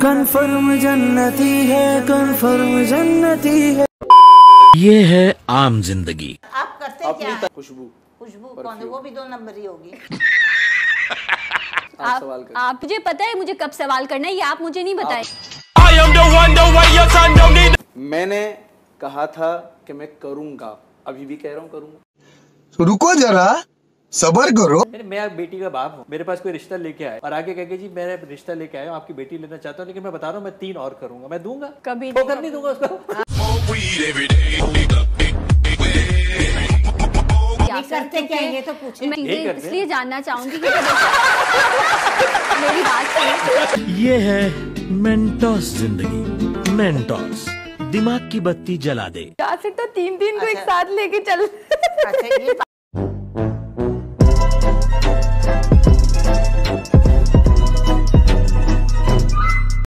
Confirm जन्नती है, confirm जन्नती है। ये है आम जिंदगी। आप करते क्या है? खुशबू। खुशबू कौन है? वो भी 2 नंबर ही होगी। आप मुझे पता है मुझे कब सवाल करना है, ये आप मुझे नहीं बताए। मैंने कहा था कि मैं करूंगा, अभी भी कह रहा हूँ करूंगा। तो रुको जरा, सबर करो। मैं बेटी का बाप हूँ, मेरे पास कोई रिश्ता लेके आए और आगे कह के जी मैं रिश्ता लेके आया हूँ, आपकी बेटी लेना चाहता हूँ, लेकिन मैं बता रहा हूँ मैं 3 और करूंगा, मैं दूंगा कभी ठोकर नहीं दूंगा उसको। करते क्या ये तो पूछे। मैं इसलिए जानना चाहूंगी कि मेरी बात सुनो। ये है मेंटोस जिंदगी। मेंटोस दिमाग की बत्ती जला दे। या फिर तो 3 दिन को एक साथ लेके चल। अच्छा ये